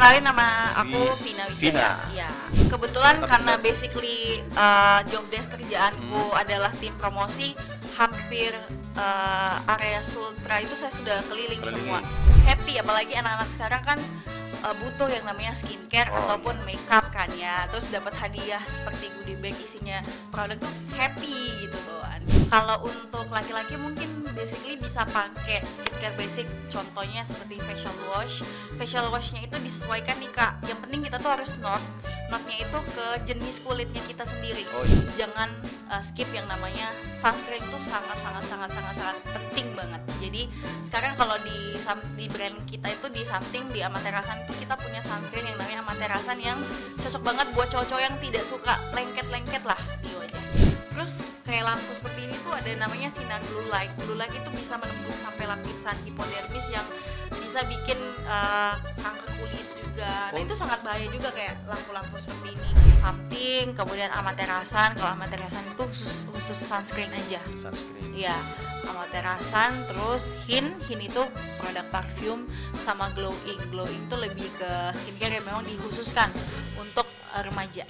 Kenalin nama aku Vina Vina. Wijaya. Ya. Kebetulan Mantap, karena jelas. basically job desk kerjaanku adalah tim promosi, hampir area Sultra itu saya sudah keliling semua. Happy, apalagi anak-anak sekarang kan butuh yang namanya skincare ataupun makeup kan ya. Terus dapat hadiah seperti goodie bag isinya produk tuh happy gitu loh. Kalau untuk laki-laki mungkin basically bisa pakai skincare basic, contohnya seperti facial wash. Facial washnya itu disesuaikan nih Kak. Yang penting kita tuh harus notnya itu ke jenis kulitnya kita sendiri. Jangan skip yang namanya sunscreen, itu sangat penting banget. Jadi sekarang kalau di brand kita itu di Something, di Amaterasan itu kita punya sunscreen yang namanya Amaterasan yang cocok banget buat cowok-cowok yang tidak suka lengket-lengket lah di wajah. Terus kayak lampu seperti ini tuh ada namanya sinar blue light. Blue light itu bisa menembus sampai lapisan hipodermis yang bisa bikin kanker kulit juga. Nah itu sangat bahaya juga kayak lampu-lampu seperti ini. Something, kemudian Amaterasan. Kalau Amaterasan itu khusus sunscreen aja. Sunscreen. Iya, Amaterasan. Terus Hin itu produk parfum, sama Glowing. Glowing itu lebih ke skincare yang memang dikhususkan untuk remaja.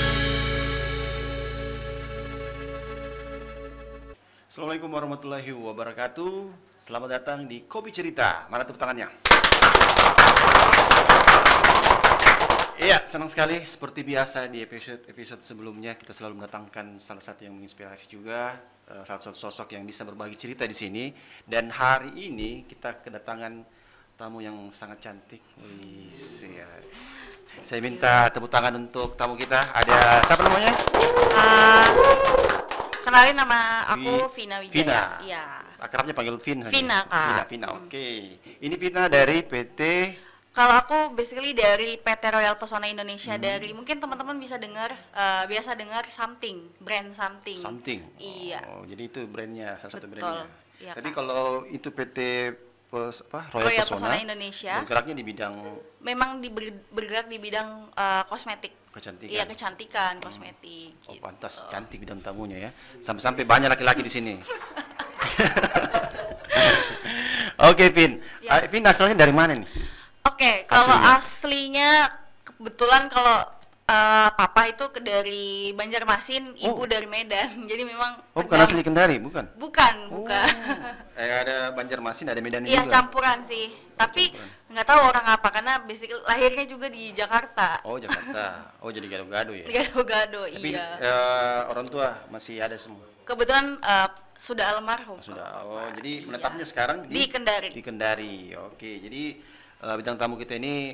Assalamualaikum warahmatullahi wabarakatuh. Selamat datang di Kopi Cerita. Mana tepuk tangannya? Iya, senang sekali. Seperti biasa di episode sebelumnya kita selalu mendatangkan salah satu yang menginspirasi juga, salah satu sosok yang bisa berbagi cerita di sini. Dan hari ini kita kedatangan tamu yang sangat cantik. Ya. Saya minta tepuk tangan untuk tamu kita. Ada siapa namanya? Kenalin nama aku Vina Wijaya. Vina. Iya. Akrabnya panggil Vin. Vina, Kak. Vina. Oke. Ini Vina dari PT. Kalau aku basically dari PT Royal Pesona Indonesia, dari mungkin teman-teman bisa dengar biasa dengar Something, brand Something. Something. Iya. Oh, jadi itu brandnya, salah satu Betul. brandnya. Iya, Tapi Kak. kalau itu PT Royal Pesona Indonesia, bergeraknya di bidang memang bergerak di bidang kosmetik. kecantikan. Iya, kecantikan, kosmetik. Oh, gitu. pantas cantik bidang tamunya ya. Sampai-sampai banyak laki-laki di sini. Oke, Vin. Ya. Vin asalnya dari mana nih? Oke, kalau aslinya kebetulan kalau papa itu dari Banjarmasin, ibu dari Medan. Jadi memang Oh, bukan asli Kendari, bukan? bukan. Ada Banjarmasin, ada Medan Iya, juga. campuran sih. Tapi nggak tahu orang apa karena basic lahirnya juga di Jakarta. Oh, Jakarta. Oh, jadi gado-gado ya. Gado-gado, Tapi iya. orang tua masih ada semua. Kebetulan sudah almarhum. Sudah. Oh, jadi menetapnya sekarang Di Kendari. Di Kendari. Oke. Jadi bintang tamu kita ini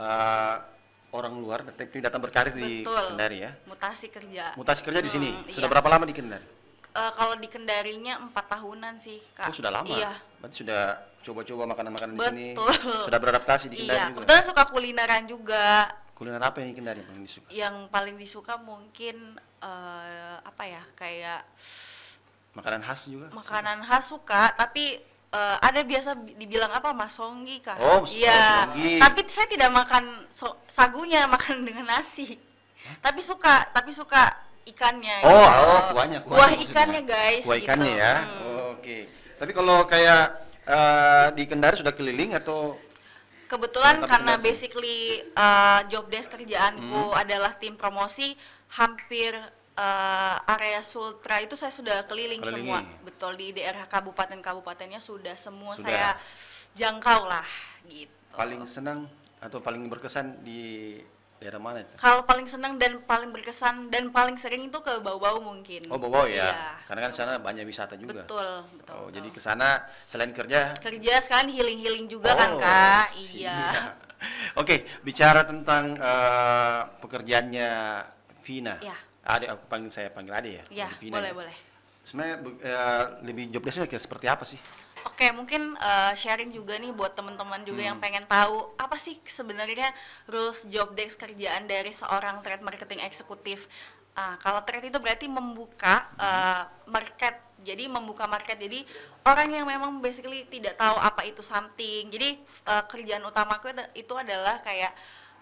orang luar tapi datang berkarir di Betul. Kendari ya. Mutasi kerja. Mutasi kerja di sini. Sudah Iya. berapa lama di Kendari? Kalau di Kendarinya 4 tahunan sih, Kak. Oh, sudah lama. Iya. Berarti sudah coba-coba makanan-makanan di sini. Betul. Sudah beradaptasi di Kendari Iya, juga. kebetulan suka kulineran juga. Kuliner apa yang di Kendari yang paling disuka? Yang paling disuka mungkin apa ya, kayak Makanan khas juga? makanan khas suka, tapi ada biasa dibilang apa, masonggi Kak. Oh, iya. masonggi. Tapi saya tidak makan sagunya, makan dengan nasi. Tapi suka ikannya. Oh, gitu. kuahnya. Kuah maksudnya. ikannya guys. Kuah ikannya gitu. ya. Oh, oke. Tapi kalau kayak di Kendari sudah keliling atau Kebetulan Tetap karena Kendari. basically job desk kerjaanku adalah tim promosi, hampir area Sultra itu saya sudah keliling Kelilingi. semua. Betul, di daerah kabupaten-kabupatennya sudah semua Sudah. saya jangkau lah gitu. paling senang atau paling berkesan di daerah mana itu? Kalau paling senang dan paling berkesan dan paling sering itu ke Bau-Bau mungkin. Oh, Bau-Bau ya. Iya. Karena kan sana banyak wisata juga. Betul. Oh, jadi ke sana selain kerja. Kerja sekalian healing juga kan Kak. Iya. Oke, bicara tentang pekerjaannya Vina. Iya. Ade, saya panggil Ade ya. Iya, Vina ya. boleh. Sebenarnya lebih job desk-nya kayak seperti apa sih? Oke, mungkin sharing juga nih buat teman-teman juga yang pengen tahu apa sih sebenarnya rules job desk kerjaan dari seorang trade marketing eksekutif. Kalau trade itu berarti membuka market. Jadi membuka market. Jadi orang yang memang basically tidak tahu apa itu something. Jadi kerjaan utamaku itu adalah kayak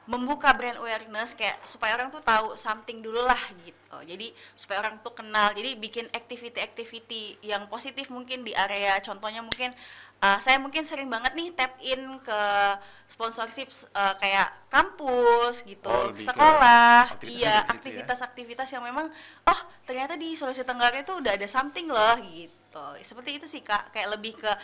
membuka brand awareness kayak supaya orang tuh tahu something dulu lah gitu. Jadi supaya orang tuh kenal. Jadi bikin activity yang positif mungkin di area. Contohnya mungkin saya mungkin sering banget nih tap in ke sponsorship kayak kampus gitu, sekolah. Iya, aktivitas-aktivitas yang memang ternyata di Sulawesi Tenggara itu udah ada something loh gitu. Seperti itu sih Kak, kayak lebih ke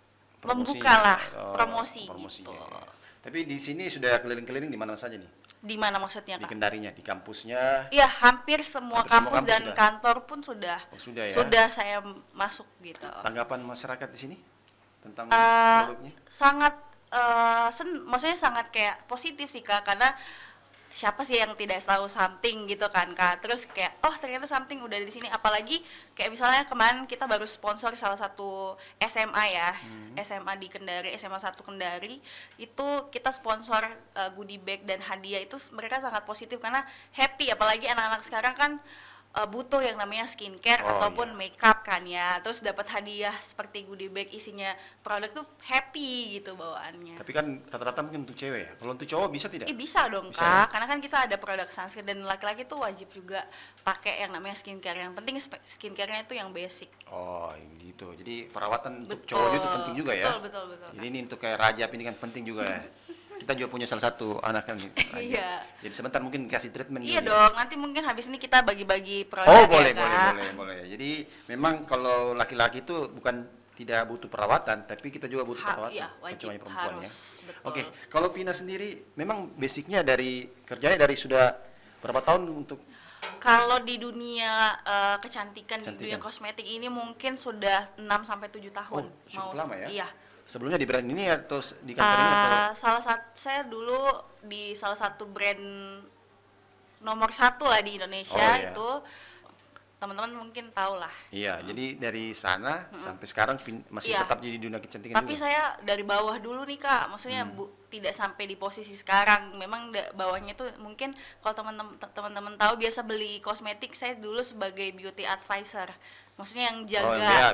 membuka lah promosi gitu. Tapi di sini sudah keliling-keliling di mana saja nih? Di mana maksudnya Kak? Di Kendarinya, di kampusnya? Iya, hampir semua kampus dan sudah. kantor pun sudah. Oh, sudah ya? Sudah saya masuk gitu. Tanggapan masyarakat di sini tentang produknya? Sangat, maksudnya sangat kayak positif sih Kak, karena siapa sih yang tidak tahu something gitu kan Kak. Terus kayak ternyata something udah di sini, apalagi kayak misalnya kemarin kita baru sponsor salah satu SMA ya. SMA di Kendari, SMA 1 Kendari itu kita sponsor goodie bag dan hadiah. Itu mereka sangat positif karena happy, apalagi anak-anak sekarang kan butuh yang namanya skincare ataupun makeup kan ya. Terus dapat hadiah seperti goodie bag isinya produk tuh happy gitu bawaannya. Tapi kan rata-rata mungkin untuk cewek ya. Kalau untuk cowok bisa tidak? Bisa dong bisa, Kak, ya? karena kan kita ada produk sunscreen dan laki-laki tuh wajib juga pakai yang namanya skincare. Yang penting skincare-nya itu yang basic. Oh gitu. Jadi perawatan untuk cowok itu penting juga ya. Betul. Jadi ini untuk kayak Rajab ini kan penting juga ya. Kita juga punya salah satu anak kan. Iya. Jadi sebentar mungkin kasih treatment. Iya dong. Nanti mungkin habis ini kita bagi-bagi produk boleh, ya Kak. boleh. Jadi memang kalau laki-laki itu bukan tidak butuh perawatan, tapi kita juga butuh perawatan. Iya, wajib, perempuan harus, ya. betul. Oke, kalau Vina sendiri memang basicnya dari kerjanya dari sudah berapa tahun untuk? Kalau di dunia kecantikan, di dunia kosmetik ini mungkin sudah 6 sampai 7 tahun. Cukup lama ya? Iya. Sebelumnya di brand ini atau di kantor ini atau? Saya dulu di salah satu brand nomor 1 lah di Indonesia itu. Teman-teman mungkin tahu lah. Iya, jadi dari sana sampai sekarang masih tetap jadi dunia kecantikan. Tapi juga. Saya dari bawah dulu nih Kak, maksudnya tidak sampai di posisi sekarang. Memang bawahnya itu mungkin kalau teman-teman tahu biasa beli kosmetik, saya dulu sebagai beauty advisor. Maksudnya yang jaga,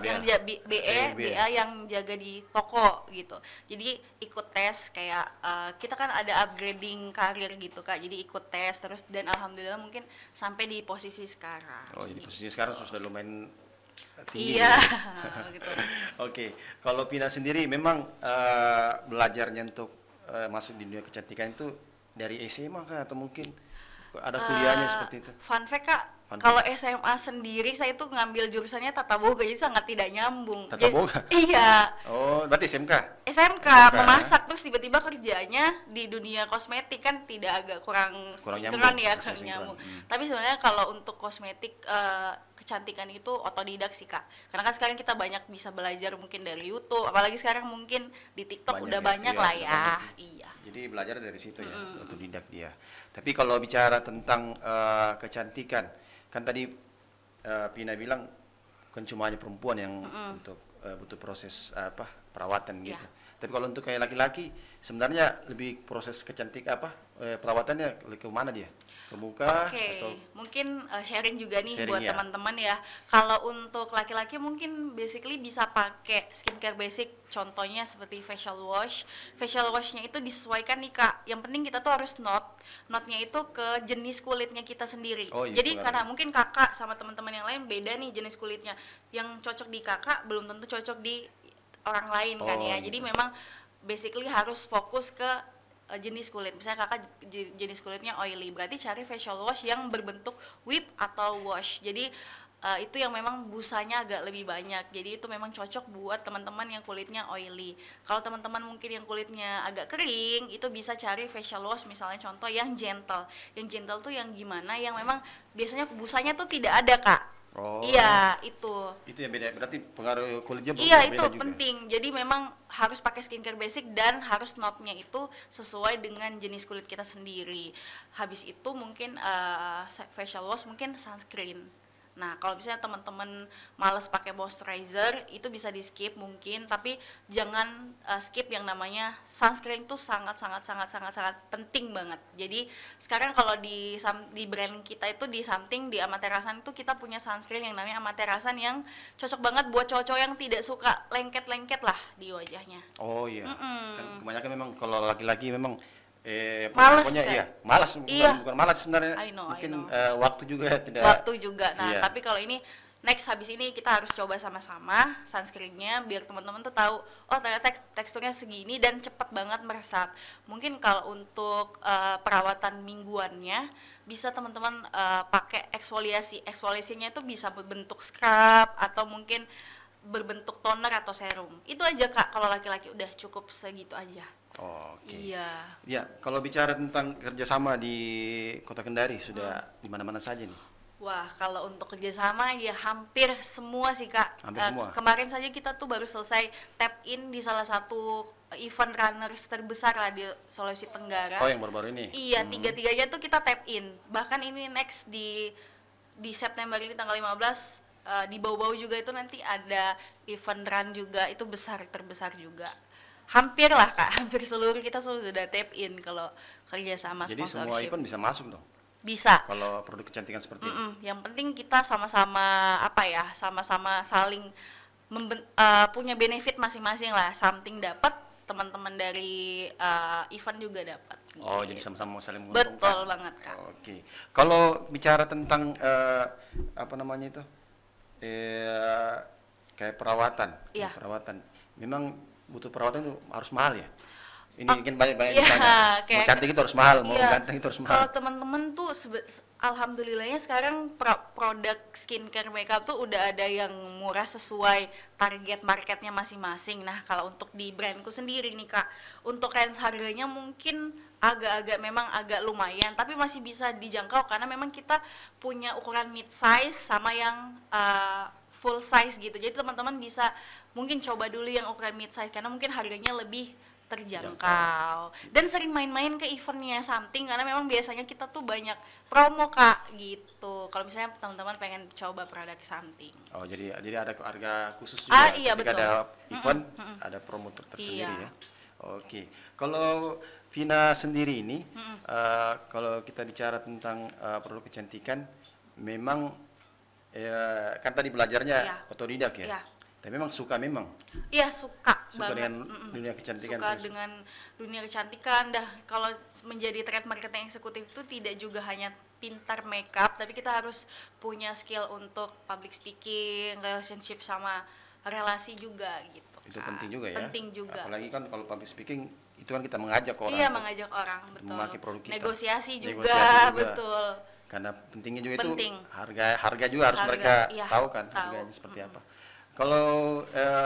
BA yang jaga di toko gitu. Jadi ikut tes kayak kita kan ada upgrading karir gitu Kak. Jadi ikut tes terus dan alhamdulillah mungkin sampai di posisi sekarang. Oh, jadi posisi sekarang sudah lumayan tinggi. Iya, gitu. Oke, kalau Vina sendiri memang belajarnya untuk masuk di dunia kecantikan itu dari SMA kah atau mungkin ada kuliahnya seperti itu? Fun fact Kak, kalau SMA sendiri saya itu ngambil jurusannya tata boga, jadi sangat tidak nyambung. Tata boga? Iya. Oh, berarti SMK? SMK memasak, terus tiba-tiba kerjanya di dunia kosmetik kan tidak agak kurang nyambung. Tapi sebenarnya kalau untuk kosmetik kecantikan itu otodidak sih Kak. Karena kan sekarang kita banyak bisa belajar mungkin dari YouTube, apalagi sekarang mungkin di TikTok banyak lah ya. Iya. Jadi belajar dari situ ya, otodidak dia. Tapi kalau bicara tentang kecantikan, kan tadi Vina bilang bukan cuma hanya perempuan yang untuk butuh proses perawatan gitu. Tapi kalau untuk kayak laki-laki sebenarnya lebih proses perawatannya ke mana dia? Ke muka atau mungkin sharing juga nih buat teman-teman ya. Kalau untuk laki-laki mungkin basically bisa pakai skincare basic, contohnya seperti facial wash. Facial washnya itu disesuaikan nih Kak. Yang penting kita tuh harus notnya itu ke jenis kulitnya kita sendiri. Jadi karena mungkin kakak sama teman-teman yang lain beda nih jenis kulitnya. Yang cocok di kakak belum tentu cocok di orang lain kan ya. Jadi memang basically harus fokus ke jenis kulit. Misalnya kakak jenis kulitnya oily, berarti cari facial wash yang berbentuk whip atau wash. Jadi itu yang memang busanya agak lebih banyak. Jadi itu memang cocok buat teman-teman yang kulitnya oily. Kalau teman-teman mungkin yang kulitnya agak kering, itu bisa cari facial wash misalnya contoh yang gentle. Yang gentle tuh yang gimana? Yang memang biasanya busanya tuh tidak ada Kak. Iya, itu yang beda, berarti pengaruh kulitnya beda itu juga. Penting, jadi memang harus pakai skincare basic dan harus notnya itu sesuai dengan jenis kulit kita sendiri. Habis itu mungkin facial wash, mungkin sunscreen. Nah, kalau misalnya teman-teman malas pakai moisturizer, itu bisa di skip mungkin, tapi jangan skip yang namanya sunscreen. Itu sangat penting banget. Jadi sekarang kalau di brand kita itu di Something, di Amaterasan itu kita punya sunscreen yang namanya Amaterasan yang cocok banget buat cowok-cowok yang tidak suka lengket-lengket lah di wajahnya. Oh iya. Kan kebanyakan memang kalau laki-laki memang Males pokoknya kan? iya, malas Iya. bukan malas sebenarnya. I know. Mungkin waktu juga tidak. Waktu juga. Nah, Iya. tapi kalau ini next habis ini kita harus coba sama-sama sunscreennya biar teman-teman tuh tahu, oh ternyata teksturnya segini dan cepat banget meresap. Mungkin kalau untuk perawatan mingguannya bisa teman-teman pakai eksfoliasi. Eksfoliasinya itu bisa berbentuk scrub atau mungkin berbentuk toner atau serum. Itu aja Kak, kalau laki-laki udah cukup segitu aja. Oke. Iya. Ya, kalau bicara tentang kerjasama di Kota Kendari sudah di mana-mana saja nih. Wah, kalau untuk kerjasama ya hampir semua sih Kak. Hampir semua. Kemarin saja kita tuh baru selesai tap in di salah satu event runners terbesar lah di Sulawesi Tenggara. Oh, yang baru-baru ini? Iya, tiga-tiganya tuh kita tap in. Bahkan ini next di September ini tanggal 15 di Bau-Bau juga itu nanti ada event run juga, itu terbesar juga. Hampir lah Kak, hampir seluruh kita sudah tap in kalau kerjasama Jadi sponsorship. semua event bisa masuk dong? Bisa. Kalau produk kecantikan seperti ini? Yang penting kita sama-sama sama-sama saling punya benefit masing-masing lah. Something dapat, teman-teman dari event juga dapat. Oh, Gitu. jadi sama-sama saling menguntungkan. Betul banget Kak. Oke. Kalau bicara tentang apa namanya itu? Kayak perawatan. Iya. Perawatan. Memang butuh perawatan itu harus mahal ya? Ini mungkin banyak iya, ditanya. Mau kayak- cantik itu harus mahal, mau Iya, ganteng itu harus mahal. kalau teman-teman tuh alhamdulillahnya sekarang produk skincare makeup tuh udah ada yang murah sesuai target marketnya masing-masing. Nah, kalau untuk di brandku sendiri nih Kak, untuk range harganya mungkin memang agak lumayan, tapi masih bisa dijangkau karena memang kita punya ukuran mid size sama yang full size gitu. Jadi teman-teman bisa mungkin coba dulu yang ukuran mid size karena mungkin harganya lebih terjangkau dan sering main-main ke eventnya something karena memang biasanya kita tuh banyak promo Kak gitu. Kalau misalnya teman-teman pengen coba produk something. Oh, jadi ada harga khusus juga Iya, ketika betul. ada event, ada promo tersendiri Iya. ya. Oke. Kalau Vina sendiri ini, kalau kita bicara tentang produk kecantikan, memang kan tadi belajarnya Iya. otodidak ya. Iya. Tapi memang suka memang Iya suka suka banget. dengan dunia kecantikan Suka terus. dengan dunia kecantikan. Dah kalau menjadi trade marketing eksekutif itu tidak juga hanya pintar makeup, tapi kita harus punya skill untuk public speaking, relationship sama relasi juga gitu. Itu Kak. penting juga ya. Penting juga. Apalagi kan kalau public speaking itu kan kita mengajak orang. Iya, untuk mengajak orang, betul. memakai produk kita. Negosiasi juga, Negosiasi juga. betul. Karena pentingnya juga Penting. itu harga juga harus Harga, mereka iya, tahu kan tahu. harganya seperti apa. Kalau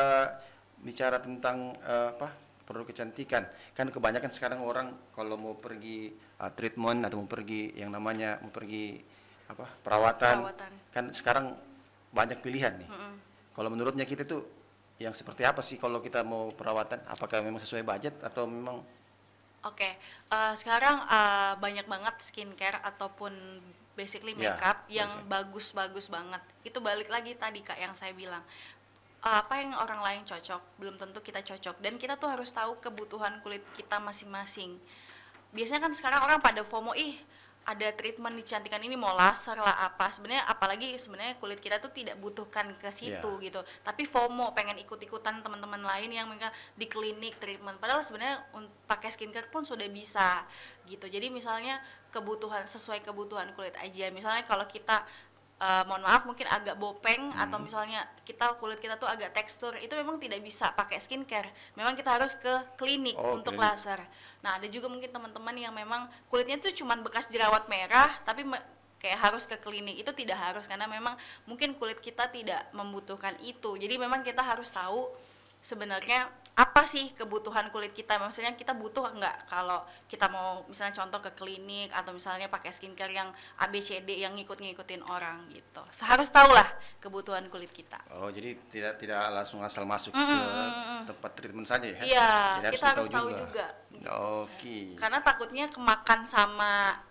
bicara tentang produk kecantikan, kan kebanyakan sekarang orang kalau mau pergi treatment atau mau pergi yang namanya mau pergi perawatan, kan sekarang banyak pilihan nih. Kalau menurutnya kita tuh yang seperti apa sih kalau kita mau perawatan? Apakah memang sesuai budget atau memang Oke, sekarang banyak banget skincare ataupun basically Ya, makeup yang basic. bagus-bagus banget. Itu balik lagi tadi Kak yang saya bilang. Apa yang orang lain cocok, belum tentu kita cocok. Dan kita tuh harus tahu kebutuhan kulit kita masing-masing. Biasanya kan sekarang orang pada FOMO, ada treatment kecantikan ini mau laser lah apa. Sebenarnya apalagi sebenarnya kulit kita tuh tidak butuhkan ke situ gitu. Tapi FOMO pengen ikut-ikutan teman-teman lain yang mereka di klinik treatment. Padahal sebenarnya pakai skincare pun sudah bisa gitu. Jadi misalnya sesuai kebutuhan kulit aja. Misalnya kalau kita mohon maaf mungkin agak bopeng atau misalnya kulit kita tuh agak tekstur, itu memang tidak bisa pakai skincare, memang kita harus ke klinik untuk klinik. laser. Nah ada juga mungkin teman-teman yang memang kulitnya tuh cuman bekas jerawat merah tapi kayak harus ke klinik, itu tidak harus karena memang mungkin kulit kita tidak membutuhkan itu. Jadi memang kita harus tahu sebenarnya apa sih kebutuhan kulit kita, maksudnya kita butuh nggak kalau kita mau misalnya contoh ke klinik atau misalnya pakai skincare yang ABCD yang ngikutin orang gitu. Harus tahu lah kebutuhan kulit kita. Oh, jadi tidak langsung asal masuk ke tempat treatment saja ya? Iya, Jadi kita harus tahu juga. Oke. Karena takutnya kemakan sama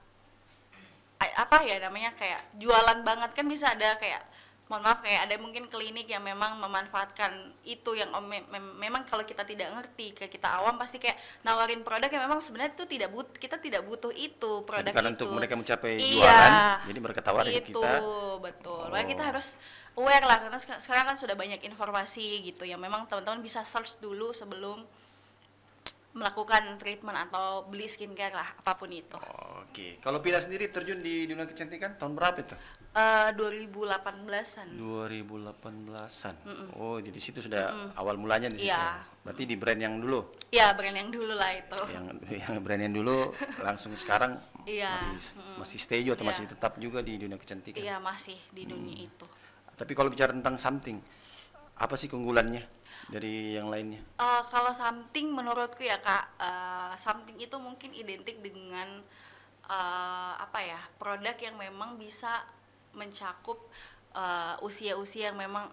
apa ya namanya kayak jualan banget kan, bisa ada kayak mohon maaf kayak ada mungkin klinik yang memang memanfaatkan itu yang memang kalau kita tidak ngerti, kayak kita awam pasti kayak nawarin produk yang memang sebenarnya itu kita tidak butuh itu produk Karena itu. untuk mereka mencapai Iya, jualan, jadi mereka tawarin ke itu kita. betul. Oh. Makanya kita harus aware lah karena sekarang kan sudah banyak informasi gitu yang memang teman-teman bisa search dulu sebelum melakukan treatment atau beli skincare lah, apapun itu. Oke, kalau Pina sendiri terjun di dunia kecantikan tahun berapa itu? 2018-an. 2018-an. Oh, jadi situ sudah awal mulanya di situ. Iya. Berarti di brand yang dulu. Iya, brand yang dulu lah itu. Yang brand yang dulu langsung sekarang Iya. masih stay atau Iya. masih tetap juga di dunia kecantikan. Iya, masih di dunia itu. Tapi kalau bicara tentang something, apa sih keunggulannya dari yang lainnya? Kalau something menurutku ya Kak, something itu mungkin identik dengan produk yang memang bisa mencakup usia-usia yang memang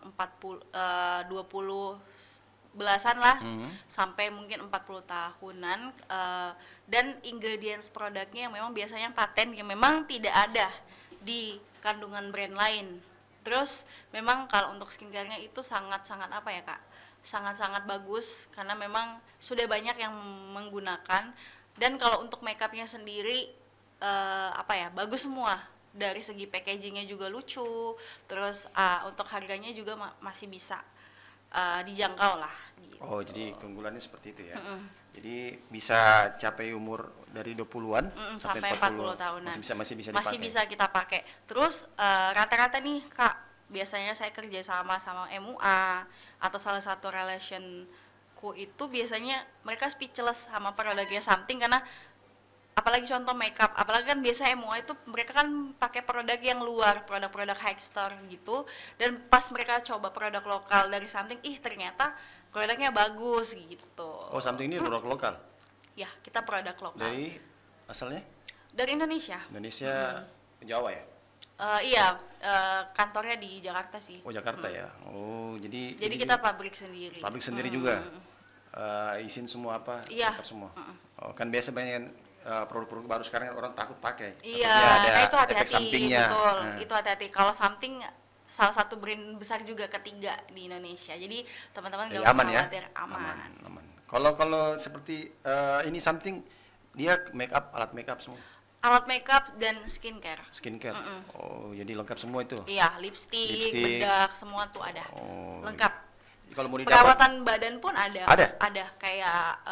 20 belasan lah, sampai mungkin 40 tahunan, dan ingredients produknya yang memang biasanya paten yang memang tidak ada di kandungan brand lain. Terus memang kalau untuk skincare-nya itu sangat-sangat sangat-sangat bagus karena memang sudah banyak yang menggunakan. Dan kalau untuk makeupnya sendiri bagus semua, dari segi packagingnya juga lucu, terus untuk harganya juga masih bisa dijangkau lah gitu. Oh, jadi keunggulannya seperti itu ya. Jadi bisa capai umur dari 20-an sampai 40 tahunan. Masih bisa dipakai. Masih bisa kita pakai. Terus rata-rata nih Kak, biasanya saya kerja sama MUA atau salah satu relationku itu biasanya mereka speechless sama produknya something, karena apalagi contoh makeup, apalagi kan biasa MUA itu mereka kan pakai produk yang luar, produk-produk high store gitu, dan pas mereka coba produk lokal dari something, ternyata produknya bagus gitu. Oh, something ini produk lokal? Ya, kita produk lokal. Dari asalnya? Dari Indonesia. Indonesia, Jawa ya? Kantornya di Jakarta sih. Oh, Jakarta ya. Oh, jadi kita pabrik sendiri. Pabrik sendiri juga. Izin semua apa? Iya. Semua. Oh, kan biasa banyak produk-produk baru sekarang orang takut pakai. Iya, ada itu hati-hati. efek sampingnya. Betul. Itu hati-hati. Kalau something salah satu brand besar juga ketiga di Indonesia. Jadi teman-teman nggak usah khawatir, aman. Kalau seperti ini something, dia alat makeup semua. Alat makeup dan skincare. Oh, jadi lengkap semua itu. Iya, lipstick, bedak, semua tuh ada. Oh, lengkap. Kalau mau didapat, perawatan badan pun ada. Ada kayak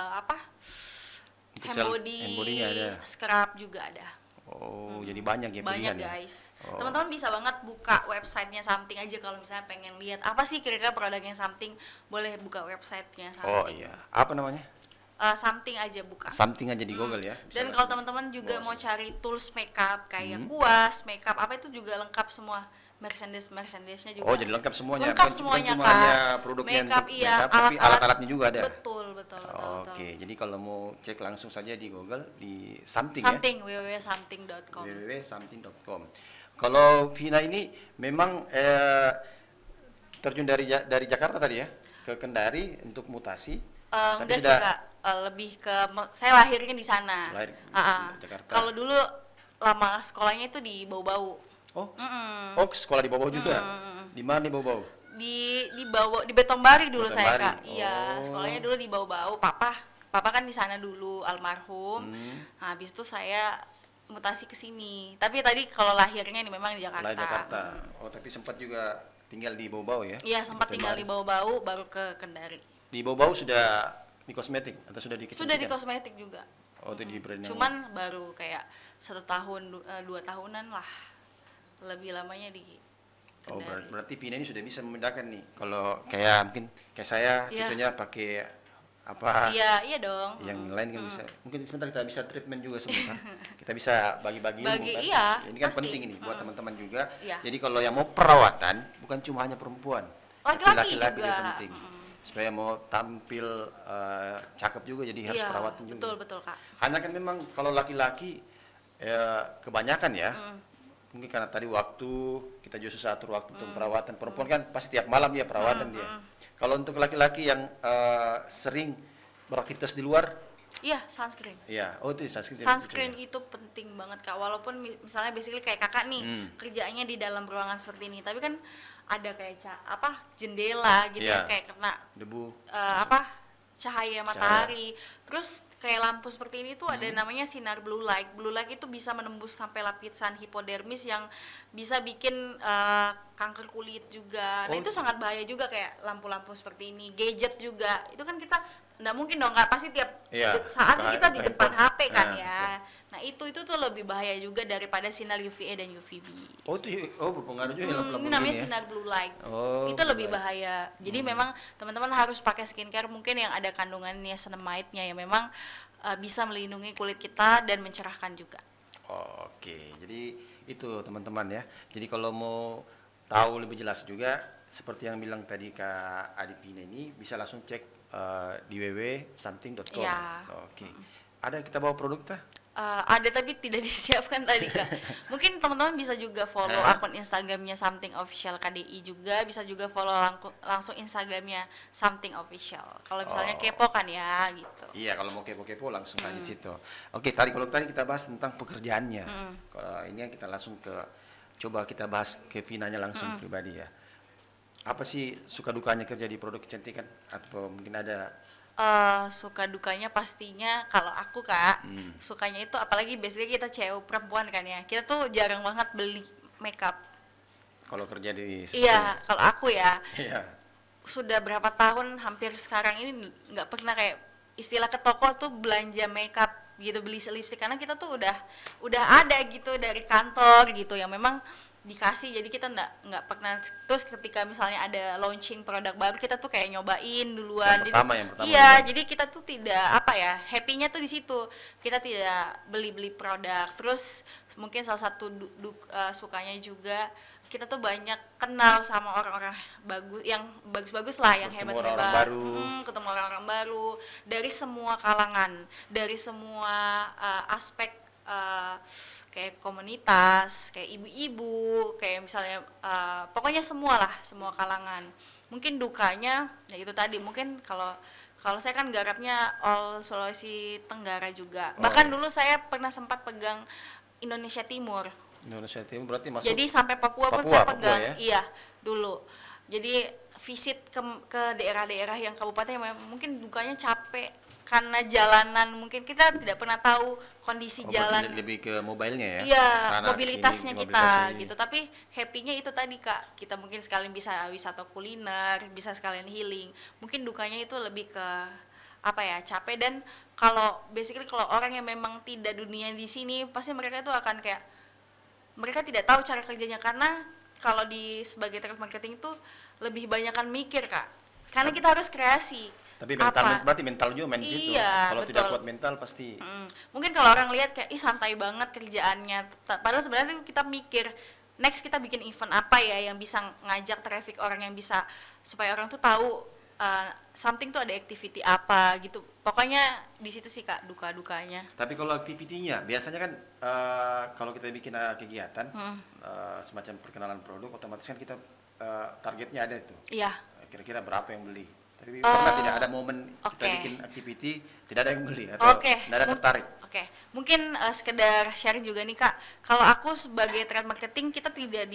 handbody-nya ada. Scrub juga ada. Oh, jadi banyak ya Banyak pilihan guys. ya? Teman-teman bisa banget buka websitenya something aja kalau misalnya pengen lihat apa sih kira-kira produknya something, boleh buka websitenya something. Oh iya, apa namanya? Something aja buka. Something aja di Google ya. Dan kalau teman-teman juga mau cari tools makeup kayak kuas, makeup apa itu juga lengkap semua. Merchandise-nya juga. Oh, jadi lengkap semuanya. Lengkap semuanya, bukan cuma Kak. hanya produknya Makeup, untuk iya, makeup, tapi alat-alatnya juga ada. Betul. Oke, jadi kalau mau cek langsung saja di Google di something ya. www.something.com. www.something.com. Kalau Vina ini memang terjun dari Jakarta tadi ya ke Kendari untuk mutasi. Tapi Enggak sih sudah Kak, lebih ke saya lahirnya di sana. Lahir di Jakarta. Kalau dulu lama sekolahnya itu di Bau-Bau. Oh, sekolah di Bau-Bau juga. Di mana di Bau-Bau? Di Betongbari dulu saya Betongbari. Kak. Iya, sekolahnya dulu di Bau-Bau. Papa kan di sana dulu almarhum. Nah, habis itu saya mutasi ke sini. Tapi tadi kalau lahirnya ini memang di Jakarta. Lahir Jakarta. Oh, tapi sempat juga tinggal di Bau-Bau ya? Iya, sempat tinggal di Bau-Bau baru ke Kendari. Di Bau-Bau sudah di kosmetik atau sudah di kecantikan? Sudah di kosmetik juga. Oh, itu di brand yang... Cuman baru kayak 1 tahun 2 tahunan lah. Lebih lamanya di Kendari. Oh, berarti Vina ini sudah bisa membedakan nih. Kalau kayak mungkin kayak saya contohnya pakai apa? Iya dong. Yang lain kan bisa. Mungkin sebentar kita bisa treatment juga sebentar. Kita bisa bagi-bagi ilmu kan. Iya, ini kan pasti. penting ini buat teman-teman juga. Iya. Jadi kalau yang mau perawatan bukan cuma hanya perempuan. Laki-laki Laki-laki juga. penting. Supaya mau tampil cakep juga jadi harus perawatan juga. Betul Kak. Hanya kan memang kalau laki-laki kebanyakan ya. Mungkin karena tadi waktu kita juga susah atur waktu untuk perawatan. Perempuan kan pasti tiap malam dia perawatan dia. Kalau untuk laki-laki yang sering beraktivitas di luar, iya, sunscreen. Iya, oh itu sunscreen. Sunscreen itu penting banget Kak. Walaupun misalnya basically kayak Kakak nih kerjanya di dalam ruangan seperti ini, tapi kan ada kayak jendela gitu yang kayak kena debu, cahaya matahari. Terus kayak lampu seperti ini tuh ada namanya sinar blue light. Blue light itu bisa menembus sampai lapisan hipodermis yang bisa bikin kanker kulit juga. Nah, itu sangat bahaya juga kayak lampu-lampu seperti ini. Gadget juga. Itu kan kita nggak mungkin dong Kak, pasti tiap Iya, saat buka kita di depan handphone. HP kan Nah, ya. Nah itu tuh lebih bahaya juga daripada sinar UVA dan UVB. Oh itu berpengaruh juga lampu-lampu Ini namanya gini ya. sinar blue light. Oh, Itu blue lebih light. bahaya. Jadi memang teman-teman harus pakai skincare mungkin yang ada kandungan niacinamide-nya yang memang bisa melindungi kulit kita dan mencerahkan juga. Oke, jadi itu teman-teman ya. Jadi kalau mau tahu lebih jelas juga seperti yang bilang tadi Kak Adipina ini bisa langsung cek di www.something.com. Iya. Oke. Ada kita bawa produk tah? Ada tapi tidak disiapkan tadi Kak. Mungkin teman-teman bisa juga follow akun Instagramnya Something Official KDI juga, bisa juga follow langsung Instagramnya Something Official. Kalau misalnya kepo kan ya gitu. Iya, kalau mau kepo-kepo langsung aja di situ. Oke, kalau tadi kita bahas tentang pekerjaannya. Kalau ini kita langsung coba kita bahas ke Vinanya langsung pribadi ya. Apa sih suka dukanya kerja di produk kecantikan atau mungkin ada Suka dukanya pastinya kalau aku Kak, sukanya itu apalagi biasanya kita cewek perempuan kan ya, kita tuh jarang banget beli makeup. kalau kerja di Iya, kalau aku ya Iya. sudah berapa tahun hampir sekarang ini nggak pernah kayak istilah ke toko tuh belanja makeup gitu, beli lipstick, karena kita tuh udah ada gitu dari kantor gitu yang memang dikasih, jadi kita nggak pernah. Terus ketika misalnya ada launching produk baru kita tuh kayak nyobain duluan. Yang pertama Iya, duluan. jadi kita tuh tidak apa ya, happy-nya tuh di situ. Kita tidak beli produk. Terus mungkin salah satu sukanya juga kita tuh banyak kenal sama orang-orang bagus, yang bagus-bagus lah, yang Ketemu hebat-hebat. orang-orang baru. Ketemu orang-orang baru dari semua kalangan, dari semua aspek, kayak komunitas, kayak ibu-ibu, kayak misalnya pokoknya semua kalangan. Mungkin dukanya ya itu tadi, mungkin kalau saya kan garapnya all Sulawesi Tenggara juga. Bahkan dulu saya pernah sempat pegang Indonesia Timur. Indonesia Timur berarti masuk. Jadi sampai Papua pun Papua, saya Papua pegang. ya? Iya, dulu. Jadi visit ke daerah-daerah yang kabupaten yang mungkin dukanya capek karena jalanan, mungkin kita tidak pernah tahu kondisi berarti jalan. lebih ke mobilenya ya. Iya, Sana, mobilitasnya sini, kita mobilitasnya. gitu. Tapi happy-nya itu tadi Kak, kita mungkin sekalian bisa wisata kuliner, bisa sekalian healing. Mungkin dukanya itu lebih ke apa ya, capek. Dan kalau basically kalau orang yang memang tidak dunia di sini, pasti mereka itu akan kayak mereka tidak tahu cara kerjanya, karena kalau di sebagai trade marketing itu lebih banyakan mikir Kak. Karena kita harus kreasi. Tapi mental, berarti mental juga main di situ. Iya, Kalau betul. tidak kuat mental pasti. Mungkin kalau orang lihat kayak santai banget kerjaannya, padahal sebenarnya kita mikir next kita bikin event apa ya yang bisa ngajak traffic orang, yang bisa supaya orang tuh tahu something tuh ada activity apa gitu. Pokoknya di situ sih Kak duka-dukanya. Tapi kalau aktivitinya biasanya kan kalau kita bikin kegiatan semacam perkenalan produk, otomatis kan kita targetnya ada tuh. Iya. Kira-kira berapa yang beli? Tapi pernah tidak ada momen kita oke. bikin activity tidak ada yang beli atau tidak ada tertarik? Oke, mungkin sekedar sharing juga nih Kak. Kalau aku sebagai trade marketing, kita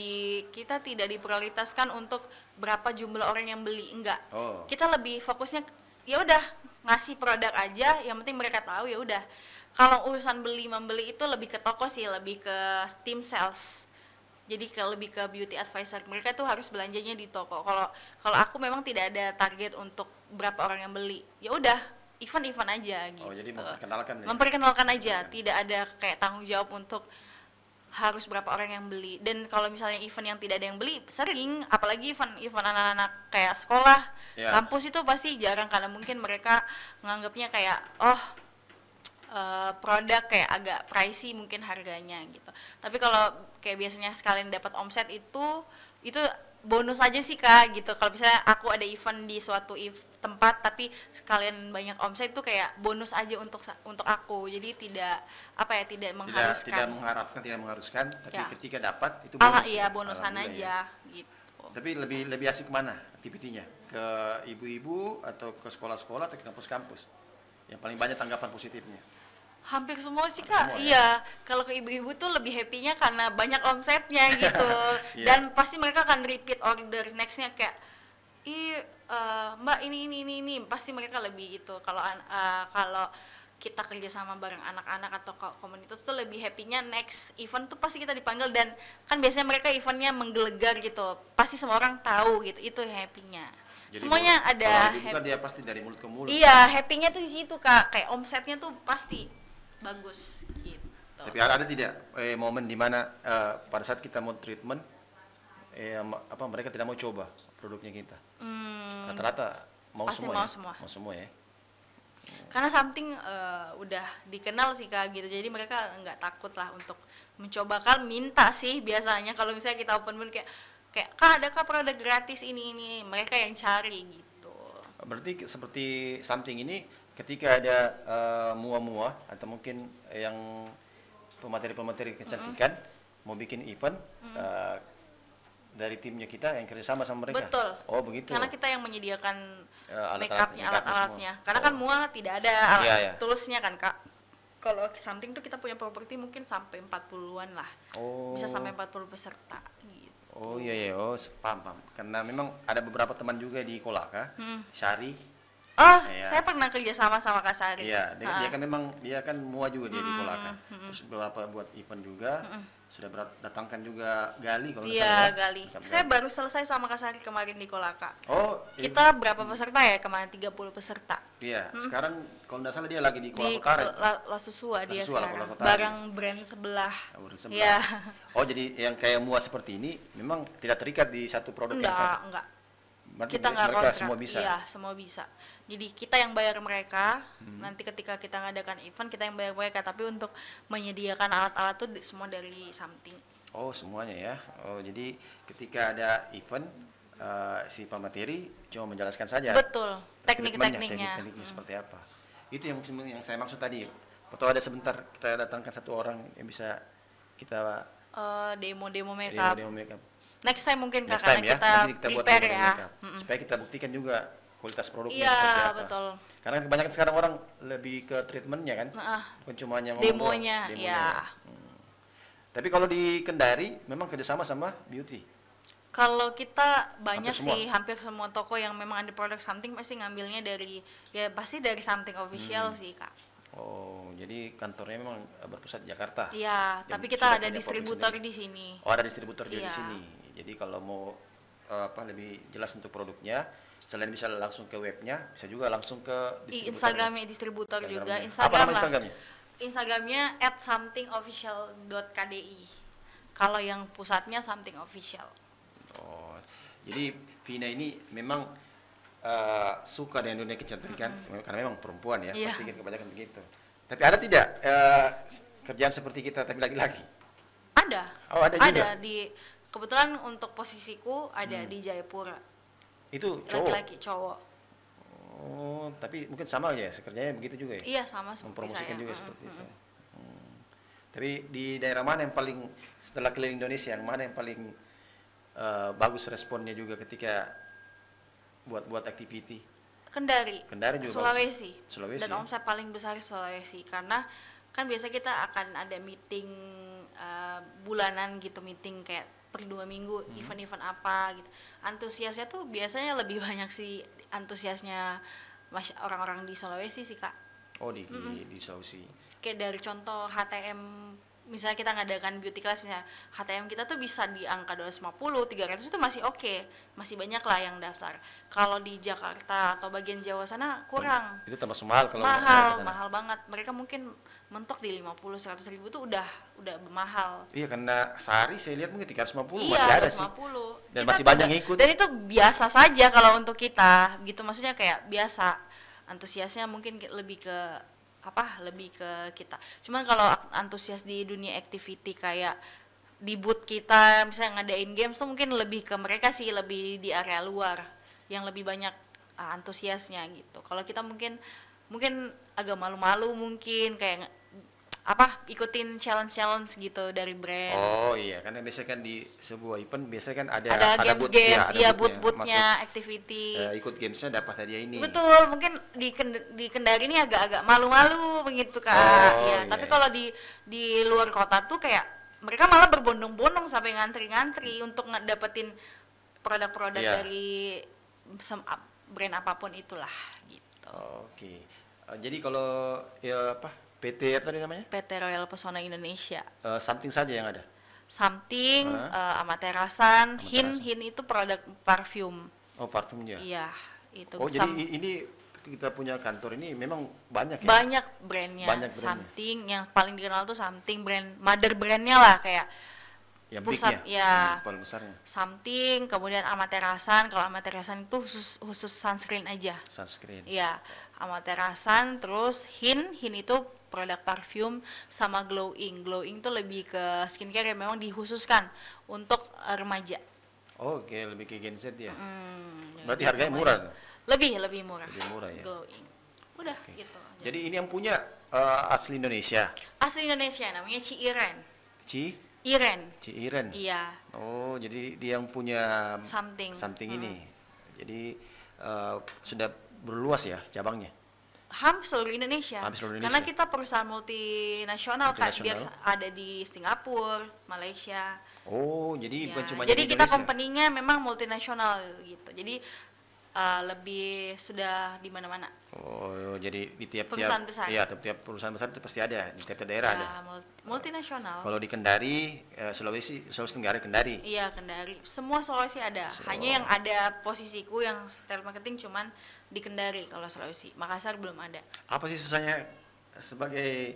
tidak diprioritaskan untuk berapa jumlah orang yang beli, enggak. Kita lebih fokusnya ya udah ngasih produk aja, yang penting mereka tahu ya udah. Kalau urusan membeli itu lebih ke toko sih, lebih ke tim sales. Jadi lebih ke beauty advisor, mereka tuh harus belanjanya di toko. Kalau aku memang tidak ada target untuk berapa orang yang beli, ya udah event aja gitu. Jadi memperkenalkan. Memperkenalkan aja, tidak ada kayak tanggung jawab untuk harus berapa orang yang beli. Dan kalau misalnya event yang tidak ada yang beli, sering, apalagi event anak-anak kayak sekolah, kampus itu pasti jarang, karena mungkin mereka menganggapnya kayak produk kayak agak pricey mungkin harganya gitu. Tapi kalau kayak biasanya sekalian dapat omset itu bonus aja sih Kak gitu. Kalau misalnya aku ada event di suatu tempat tapi sekalian banyak omset, itu kayak bonus aja untuk aku. Jadi tidak mengharuskan. Tidak mengharuskan, tapi ketika dapat itu bonus. Iya, bonusan aja gitu. Tapi lebih asik kemana aktivitinya? Ke ibu-ibu atau ke sekolah-sekolah atau ke kampus-kampus? Yang paling banyak tanggapan positifnya? Hampir semua sih Kak, iya. Kalau ke ibu-ibu tuh lebih happy-nya karena banyak omsetnya gitu. Dan pasti mereka akan repeat order nextnya kayak, Mbak ini, pasti mereka lebih gitu. Kalau kita kerja sama bareng anak-anak atau komunitas tuh lebih happy-nya next event tuh pasti kita dipanggil, dan kan biasanya mereka eventnya menggelegar gitu. Pasti semua orang tahu gitu, itu happy-nya. Jadi semuanya ada. Kalau dibuka dia pasti dari mulut ke mulut. Iya, happy-nya tuh di situ Kak, kayak omsetnya tuh pasti bagus gitu. Tapi ada tidak momen di mana pada saat kita mau treatment mereka tidak mau coba produknya kita? Rata-rata mau pasti semua. mau semua ya. Karena something udah dikenal sih Kak gitu, jadi mereka nggak takut lah untuk mencoba. Kan minta sih biasanya kalau misalnya kita open pun kayak Kak ada Kak produk gratis ini, mereka yang cari gitu. Berarti seperti something ini ketika ada mua-mua atau mungkin yang pemateri kecantikan mau bikin event dari timnya kita yang kerjasama sama mereka. Betul. Oh begitu. Karena kita yang menyediakan alat-alatnya, alat-alatnya. Karena kan mua tidak ada alat toolsnya kan Kak. Kalau something tuh kita punya properti mungkin sampai 40-an lah. Oh. Bisa sampai 40 peserta gitu. Oh iya, paham. Karena memang ada beberapa teman juga di Kolaka, Sari. Oh, saya pernah kerja sama Kak Sari. Iya, dia kan mua juga dia di Kolaka. Terus beberapa buat event juga. Sudah datangkan juga Gali kalau iya Gali. Saya baru selesai sama Kak Sari kemarin di Kolaka. Oh, kita berapa peserta ya kemarin? 30 peserta. Iya, sekarang kalau nggak salah dia lagi di Kuala Kotare. Lasusua dia Lasusua, sekarang. Barang brand sebelah. Iya. Oh, jadi yang kayak mua seperti ini memang tidak terikat di satu produk yang satu. Enggak. Berarti kita nggak kontrak. Semua bisa. Iya, semua bisa. Jadi kita yang bayar mereka. Nanti ketika kita ngadakan event kita yang bayar mereka. Tapi untuk menyediakan alat-alat tuh semua dari something. Oh, semuanya ya. Oh, jadi ketika ada event si pemateri cuma menjelaskan saja. Betul. Tekniknya seperti apa. Itu yang saya maksud tadi. Atau ada sebentar kita datangkan satu orang yang bisa kita demo makeup. Demo makeup. Next time mungkin Next karena time, kita prepare ya. Supaya kita buktikan juga kualitas produknya iya, seperti apa. Betul. Karena kebanyakan sekarang orang lebih ke treatmentnya kan, bukan cuma hanya demonya. Ya. Tapi kalau di Kendari memang kerjasama sama beauty. Kalau kita banyak hampir semua toko yang memang ada produk something pasti ngambilnya pasti dari something official sih Kak. Oh, jadi kantornya memang berpusat di Jakarta. Iya, tapi kita ada distributor di sini. Oh, ada distributor juga di sini. Jadi kalau mau lebih jelas untuk produknya, selain bisa langsung ke webnya, bisa juga langsung ke distributor. Instagramnya distributor juga. Apa nama Instagramnya? Instagramnya @somethingofficial.kdi. Kalau yang pusatnya something official. Oh, jadi Vina ini memang suka dengan dunia kecantikan karena memang perempuan ya, pasti kebanyakan begitu. Tapi ada tidak kerjaan seperti kita tapi laki-laki? Ada. Oh, ada juga. Kebetulan untuk posisiku ada di Jayapura. Itu cowok? Laki-laki, cowok. Oh, tapi mungkin sama ya, kerjanya begitu juga ya? Iya, sama seperti mempromosikan saya. juga seperti itu. Tapi di daerah mana yang paling, setelah keliling Indonesia, yang mana yang paling bagus responnya juga ketika buat activity? Kendari juga Sulawesi. Dan ya? omset paling besar Sulawesi, karena kan biasa kita akan ada meeting bulanan gitu, meeting kayak per 2 minggu, event-event apa gitu. Antusiasnya tuh biasanya lebih banyak sih antusiasnya orang-orang di Sulawesi sih Kak. Oh, di Sulawesi. Kayak dari contoh HTM, misalnya kita ngadakan beauty class, misalnya HTM kita tuh bisa di angka 250, 300 itu masih oke, masih banyak lah yang daftar. Kalau di Jakarta atau bagian Jawa sana kurang. Itu termasuk mahal kalau mahal banget. Mereka mungkin mentok di 50-100 ribu tuh udah mahal. Iya, karena sehari saya lihat mungkin 350 iya, masih ada 250. sih. Dan Kita masih banyak ngikut. Dan itu biasa saja kalau untuk kita, gitu, maksudnya kayak biasa. Antusiasnya mungkin lebih ke kita. Cuman kalau antusias di dunia activity kayak di booth kita misalnya ngadain games tuh mungkin lebih ke mereka sih, lebih di area luar yang lebih banyak antusiasnya gitu. Kalau kita mungkin agak malu-malu, mungkin kayak ikutin challenge gitu dari brand. Oh iya, karena biasanya kan di sebuah event biasanya kan ada games, booth-nya, activity. Ikut gamesnya dapat hadiah ini. Betul, mungkin di Kendari ini agak malu-malu begitu Kak. Iya. Tapi kalau di luar kota tuh kayak mereka malah berbondong-bondong sampai ngantri-ngantri untuk dapetin produk-produk dari brand apapun itulah gitu. Oke. Jadi kalau PT apa tadi namanya? PT Royal Pesona Indonesia. Something saja yang ada? Something, Amaterasan, Hin itu produk parfum. Oh, parfumnya. Iya, itu. Oh, jadi ini kita punya kantor ini memang banyak ya? Banyak brandnya. Banyak brandnya. Something yang paling dikenal tuh Something brand, mother brandnya lah kayak Yang pusat bignya, ya. paling besarnya. Something, kemudian Amaterasan. Kalau Amaterasan itu khusus sunscreen aja. Sunscreen. Iya, Amaterasan, terus Hin itu produk parfum, sama Glowing. Glowing tuh lebih ke skincare yang memang dikhususkan untuk remaja. Oh, oke, lebih ke Gen Z ya. Berarti harganya murah tuh. Lebih murah. Lebih murah ya. Glowing. Udah Oke. gitu. Jadi ini yang punya asli Indonesia. Asli Indonesia, namanya Ci Iren. Ci Iren. Iya. Oh, jadi dia yang punya Something. ini. Jadi sudah berluas ya cabangnya. Hampir seluruh Indonesia. Karena kita perusahaan multinasional kan, biar ada di Singapura, Malaysia. Oh, jadi bukan cuma jadi di kita Indonesia. company-nya memang multinasional gitu. Jadi lebih sudah di mana-mana. Oh, jadi di tiap-tiap Perusahaan besar. Iya, tiap perusahaan besar itu pasti ada di tiap daerah ada. Multinasional. Kalau di Kendari, Sulawesi Tenggara Kendari. Iya, Kendari. Semua Sulawesi ada. Hanya yang ada posisiku yang retail marketing cuman di Kendari kalau Sulawesi. Makassar belum ada. Apa sih susahnya sebagai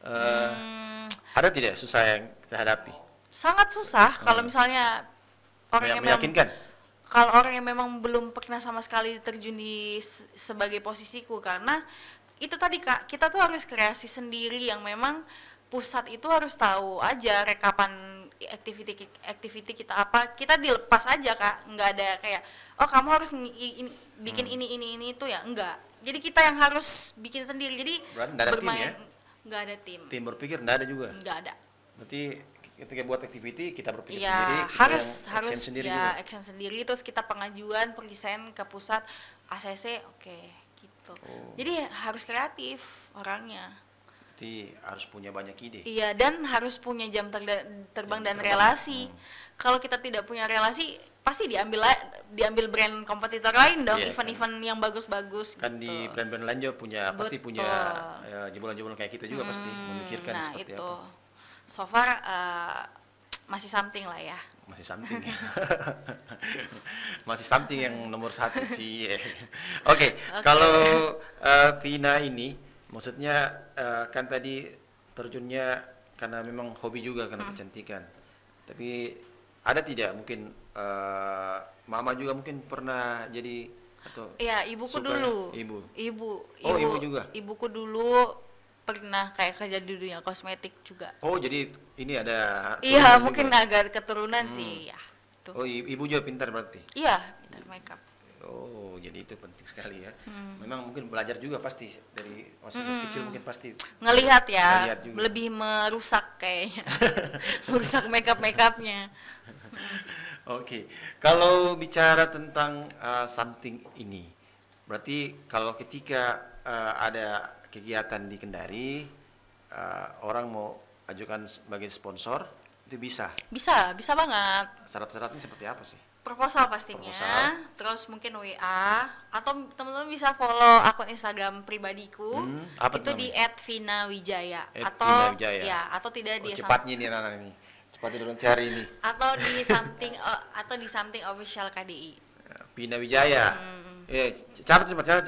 ada tidak susah yang kita hadapi? Sangat susah kalau misalnya orang yang meyakinkan. Kalau orang yang memang belum pernah sama sekali terjun di sebagai posisiku, karena itu tadi Kak, kita tuh harus kreasi sendiri yang memang pusat itu harus tahu aja rekapan activity kita apa, kita dilepas aja Kak, nggak ada kayak oh kamu harus bikin ini itu ya, enggak. Jadi kita yang harus bikin sendiri, jadi bermain nggak ada tim. Tim berpikir nggak ada juga. Nggak ada. Berarti ketika buat activity kita berpikir ya, sendiri, harus sendiri ya juga. action sendiri, terus kita pengajuan present ke pusat ACC, oke, gitu. Jadi harus kreatif orangnya. Berarti harus punya banyak ide. Iya, dan harus punya jam terbang dan relasi. Kalau kita tidak punya relasi, pasti diambil brand kompetitor lain dong, event-event yang bagus-bagus. Kan gitu. di brand-brand lain juga pasti punya jebolan-jebolan kayak kita juga pasti memikirkan seperti itu. apa. So far masih something lah ya. Masih something. Masih something yang nomor 1 sih. Oke. Kalau Vina ini, maksudnya kan tadi terjunnya karena memang hobi juga karena kecantikan. Tapi ada tidak mungkin mama juga mungkin pernah jadi atau? Iya, ibuku dulu. Ibu. Oh, ibu juga. Ibuku dulu pernah kayak kerja di dunia kosmetik juga. Oh, jadi ini ada. Iya, mungkin juga agak keturunan sih ya. Tuh. Oh, ibu juga pintar berarti. Iya, pintar makeup. Oh, jadi itu penting sekali ya. Memang mungkin belajar juga pasti dari masih kecil mungkin pasti. Ngelihat ya, lebih merusak kayaknya. Merusak makeupnya. Oke. Kalau bicara tentang something ini, berarti kalau ketika ada kegiatan di Kendari, orang mau ajukan sebagai sponsor, itu bisa? Bisa banget. Syarat-syaratnya seperti apa sih? Proposal pastinya, terus mungkin WA, atau teman-teman bisa follow akun Instagram pribadiku, itu di @vinawijaya, atau tidak di cepatnya nih anak-anak ini, cepat dulu cari ini, atau di something official KDI. Vina Wijaya, catat cepat.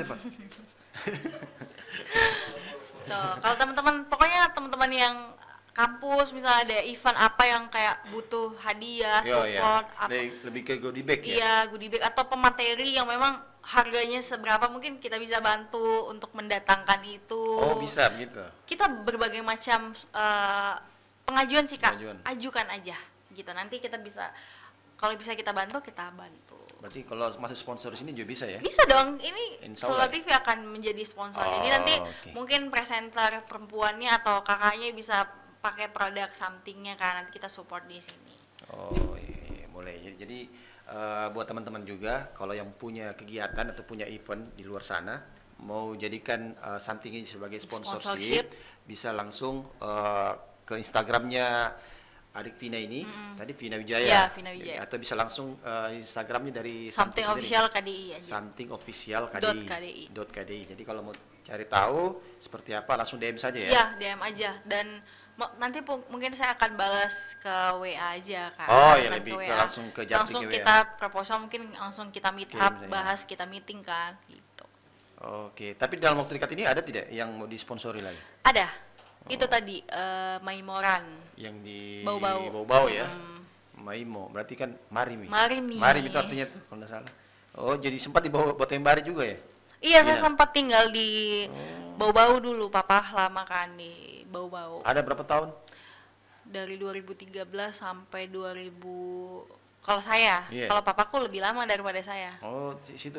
Tuh, kalau pokoknya teman-teman yang kampus misalnya ada event apa yang kayak butuh hadiah, support, lebih ke goodie bag ya? Iya, goodie bag atau pemateri yang memang harganya seberapa, mungkin kita bisa bantu untuk mendatangkan itu. Oh, bisa gitu. Kita berbagai macam pengajuan sih Kak, ajukan aja gitu. Nanti kita bisa, kalau bisa kita bantu, kita bantu. Berarti kalau masuk sponsor di sini juga bisa ya? Bisa dong, ini Solo TV akan menjadi sponsor. Jadi nanti mungkin presenter perempuannya atau kakaknya bisa pakai produk somethingnya kan, nanti kita support di sini. Oh iya, boleh. Jadi buat teman-teman juga kalau yang punya kegiatan atau punya event di luar sana mau jadikan something ini sebagai sponsorship, bisa langsung ke Instagramnya adik Vina ini, tadi Vina Wijaya. Ya, Vina Wijaya. Atau bisa langsung Instagramnya dari something official KDI aja. Something official KDI. .kdi. Jadi kalau mau cari tahu seperti apa langsung DM saja ya? Iya, DM aja. Dan Nanti mungkin saya akan balas ke WA aja kan. Oh ya, Akan lebih WA. ke langsung ke Japri Langsung ke WA. kita proposal, mungkin langsung kita meet up, Kirim saja. bahas, kita meeting kan gitu. Oke, tapi dalam waktu dekat ini ada tidak yang mau disponsori lagi? Ada. Itu tadi Maimoran. Yang di Bau-bau. Bau-Bau ya? Maimo, berarti kan Marimi. Marimi. Marimi itu artinya tuh, kalau nggak salah. Oh, jadi sempat dibawa buat Tembari juga ya? Iya, saya sempat tinggal di Bau-Bau dulu. Papa lama kan di Bau-Bau. Ada berapa tahun? Dari 2013 sampai 2000. Kalau saya, Iya. kalau papaku lebih lama daripada saya. Oh, di situ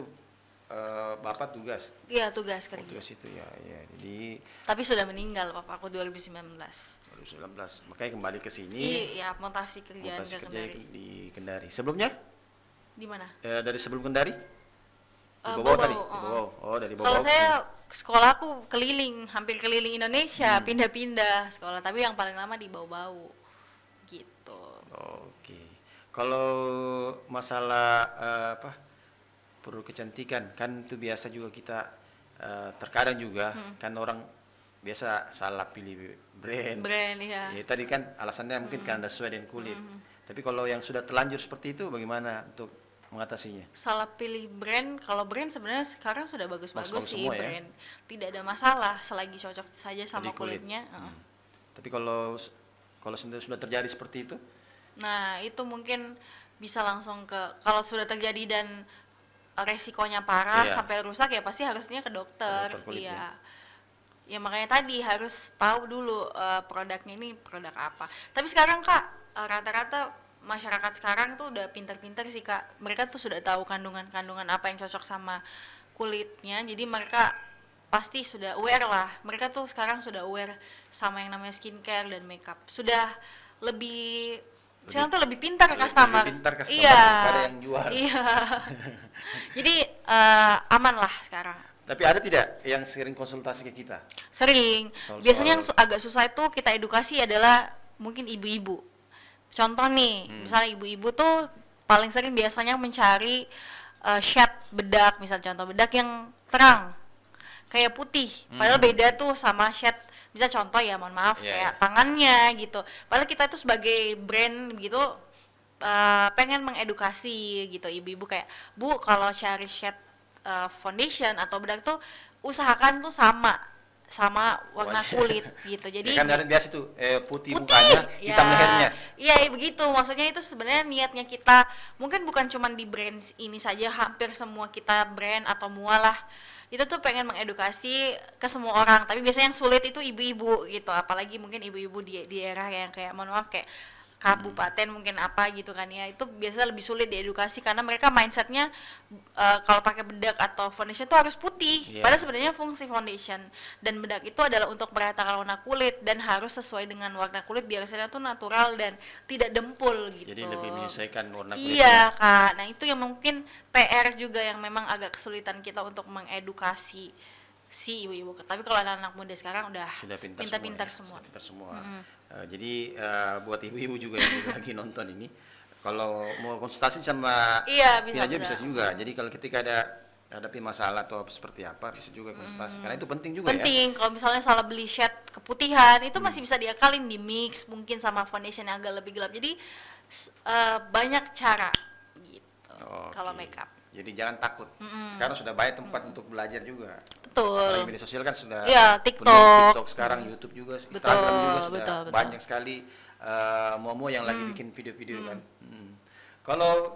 Bapak tugas. Iya, tugas Oh, kerja. tugas itu ya, ya. Jadi Tapi sudah meninggal papaku 2019. 2019. Makanya kembali ke sini. Iya, mutasi kerjaan Mutasi ke kerja Kendari. di Kendari. Sebelumnya? Di mana? Dari sebelum Kendari? Di Bau-Bau, tadi? Di oh. Bau-Bau. Oh, dari Bau-Bau. Kalau saya sekolahku keliling, hampir keliling Indonesia, pindah-pindah sekolah. Tapi yang paling lama di Bau-Bau, gitu. Oke. Kalau masalah produk kecantikan kan itu biasa juga kita terkadang juga kan orang biasa salah pilih brand. Brand ya. Ya, tadi kan alasannya mungkin karena sesuai dengan kulit. Tapi kalau yang sudah terlanjur seperti itu bagaimana untuk mengatasinya? Salah pilih brand, kalau brand sebenarnya sekarang sudah bagus-bagus Bagus sih semua ya? brand. Tidak ada masalah selagi cocok saja sama Di kulit. kulitnya. Tapi kalau sudah terjadi seperti itu, Nah, itu mungkin bisa langsung kalau sudah terjadi dan resikonya parah Iya. sampai rusak ya pasti harusnya ke dokter. Ke dokter kulit, Iya. Ya makanya tadi harus tahu dulu produknya ini produk apa. Tapi sekarang Kak, rata-rata masyarakat sekarang tuh udah pintar-pintar sih Kak. Mereka tuh sudah tahu kandungan-kandungan apa yang cocok sama kulitnya. Jadi mereka pasti sudah aware lah. Mereka tuh sekarang sudah aware sama yang namanya skincare dan makeup. Sudah sekarang tuh lebih pintar customer. lebih pintar customer Iya. daripada yang jual. Iya. Jadi aman lah sekarang. Tapi ada tidak yang sering konsultasi ke kita? Sering. Soal- Biasanya yang agak susah itu kita edukasi adalah mungkin ibu-ibu. Contoh nih, misalnya ibu-ibu tuh paling sering biasanya mencari shade bedak, misal contoh bedak yang terang, kayak putih. Padahal beda tuh sama shade, bisa contoh ya, mohon maaf, Iya, kayak iya. tangannya gitu. Padahal kita tuh sebagai brand gitu pengen mengedukasi gitu ibu-ibu kayak, Bu, kalau cari shade foundation atau bedak tuh usahakan tuh sama warna Wajah. kulit gitu. Jadi Ya kan ada biasa tuh putih putih mukanya, ya, hitam lehernya. iya begitu, maksudnya itu sebenarnya niatnya kita mungkin bukan cuma di brand ini saja, hampir semua kita brand atau mualah itu tuh pengen mengedukasi ke semua orang, tapi biasanya yang sulit itu ibu-ibu gitu, apalagi mungkin ibu-ibu di daerah yang kayak mohon maaf kayak kabupaten mungkin apa gitu kan ya, itu biasa lebih sulit diedukasi karena mereka mindsetnya kalau pakai bedak atau foundation itu harus putih. Iya. Padahal sebenarnya fungsi foundation dan bedak itu adalah untuk meratakan warna kulit dan harus sesuai dengan warna kulit biar hasilnya tuh natural dan tidak dempul gitu. Jadi lebih menyesuaikan warna kulitnya. Iya Kak, nah itu yang mungkin PR juga yang memang agak kesulitan kita untuk mengedukasi si ibu-ibu. Tapi kalau anak-anak muda sekarang udah Sudah pintar pintar-pintar semua. semua. Ya, sudah pintar semua. Jadi buat ibu-ibu juga yang juga lagi nonton ini, kalau mau konsultasi sama Iya, bisa, Tina bisa. bisa juga. Jadi kalau ketika hadapi masalah atau seperti apa bisa juga konsultasi. Karena itu penting juga ya. Penting, kalau misalnya salah beli shade keputihan itu masih bisa diakalin di mix mungkin sama foundation yang agak lebih gelap. Jadi banyak cara gitu kalau Oke. makeup. Jadi jangan takut. Sekarang sudah banyak tempat untuk belajar juga. Betul. Apalagi media sosial kan sudah Iya, penuh, TikTok. TikTok sekarang, YouTube juga, Instagram juga sudah betul. banyak sekali momo yang lagi bikin video-video kan. Kalau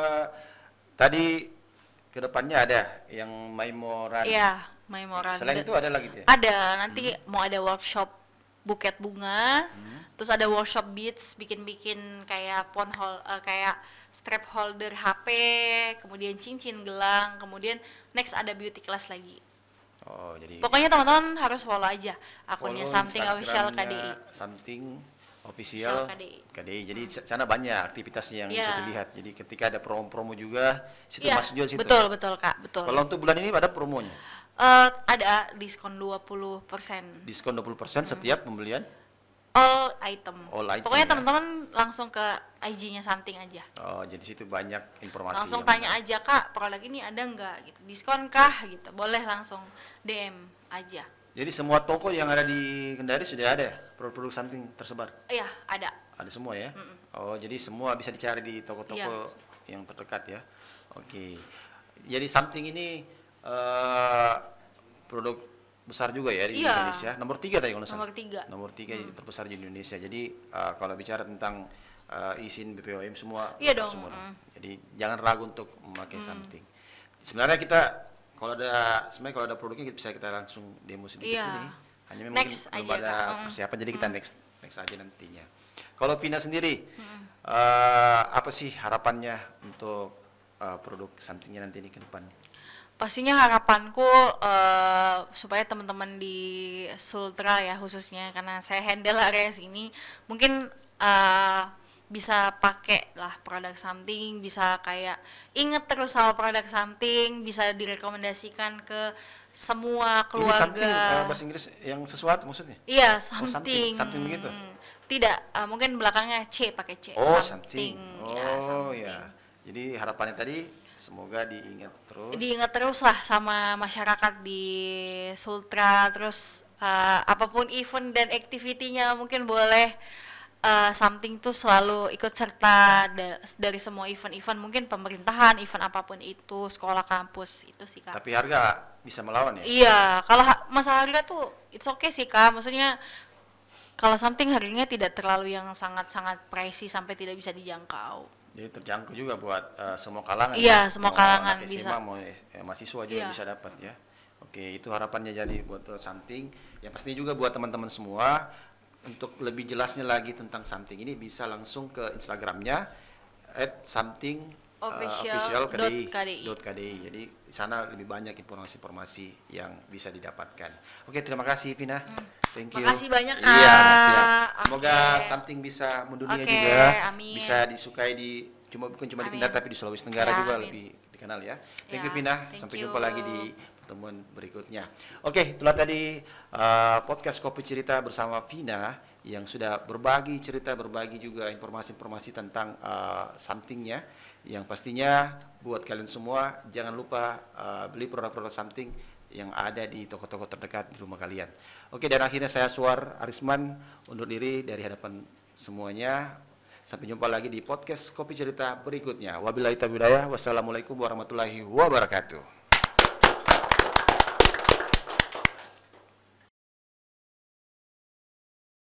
tadi kedepannya ada yang Maimoran. Iya, Maimoran. Selain itu ada lagi tuh ya? Ada, nanti mau ada workshop buket bunga, terus ada workshop beads, bikin-bikin kayak kayak strap holder HP, kemudian cincin gelang, kemudian next ada beauty class lagi. Oh, jadi Pokoknya teman-teman harus follow aja akunnya follow Something Official Instagramnya KDI. Something Official KDI. KDI. Jadi sana banyak aktivitasnya yang Iya. bisa dilihat. Jadi ketika ada promo-promo juga, situ Iya, masuk juga situ. betul Kak, betul. Kalau untuk bulan ini ada promonya. Ada diskon 20%. Diskon 20% setiap pembelian. All item. All item, Pokoknya ya. teman-teman langsung ke IG-nya Something aja. Oh, jadi situ banyak informasi. Langsung yang tanya aja, Kak, produk ini ada nggak gitu. Diskon kah gitu. Boleh langsung DM aja. Jadi semua toko yang ada di Kendari sudah ada produk-produk something tersebar? Iya, ada. Ada semua ya? Oh, jadi semua bisa dicari di toko-toko Iya. yang terdekat ya? Oke. Jadi something ini produk besar juga ya di Iya. Indonesia. Nomor 3 tadi kalau nggak salah? Nomor 3. Nomor 3 terbesar di Indonesia. Jadi kalau bicara tentang izin BPOM semua Iya dong. semua. Jadi jangan ragu untuk memakai something. Sebenarnya sebenarnya kalau ada produknya bisa kita langsung demo sedikit Iya. sini. Hanya memang Next belum aja, ada Kak. persiapan, jadi kita next aja nantinya. Kalau Vina sendiri, apa sih harapannya untuk produk somethingnya nanti ini ke depannya? Pastinya harapanku supaya teman-teman di Sultra ya khususnya karena saya handle area sini mungkin bisa pakai lah produk something, bisa kayak inget terus sama produk something, bisa direkomendasikan ke semua keluarga. Ini something bahasa Inggris yang sesuatu maksudnya? Iya, Oh, something. something begitu? Tidak, mungkin belakangnya C pakai C. Oh, something. something. Ya, Oh, something. ya. Jadi harapannya tadi semoga diingat terus. Diingat terus lah sama masyarakat di Sultra, terus apapun event dan activity-nya mungkin boleh something tuh selalu ikut serta dari semua event-event, mungkin pemerintahan, event apapun itu, sekolah, kampus, itu sih Kak. Tapi harga bisa melawan ya? Iya, kalau masalah harga tuh it's okay sih Kak, maksudnya kalau something harganya tidak terlalu yang sangat-sangat pricey sampai tidak bisa dijangkau. Jadi terjangkau juga buat semua kalangan. Iya, ya? semua Mau kalangan anak bisa. SMA, mau mahasiswa juga Iya. bisa dapat ya. Oke, itu harapannya jadi buat something. Yang pastinya juga buat teman-teman semua, untuk lebih jelasnya lagi tentang something ini bisa langsung ke Instagramnya @something_official.kdi. Jadi di sana lebih banyak informasi-informasi yang bisa didapatkan. Oke, terima kasih Vina. Thank you. Makasih banyak, Kak. Iya, siap. Semoga Oke. something bisa mendunia Oke, juga, amin. bisa disukai bukan cuma di Amin. Kendari tapi di Sulawesi Tenggara Ya, juga amin. lebih dikenal ya. Thank Ya, you Vina. thank Sampai you. jumpa lagi di pertemuan berikutnya. Oke, itulah tadi podcast Kopi Cerita bersama Vina yang sudah berbagi cerita, berbagi juga informasi-informasi tentang somethingnya. Yang pastinya buat kalian semua jangan lupa beli produk-produk something yang ada di toko-toko terdekat di rumah kalian. Oke, dan akhirnya saya Suar Arisman undur diri dari hadapan semuanya. Sampai jumpa lagi di podcast Kopi Cerita berikutnya. Wabillahi taufiq hidayah. Wassalamualaikum warahmatullahi wabarakatuh.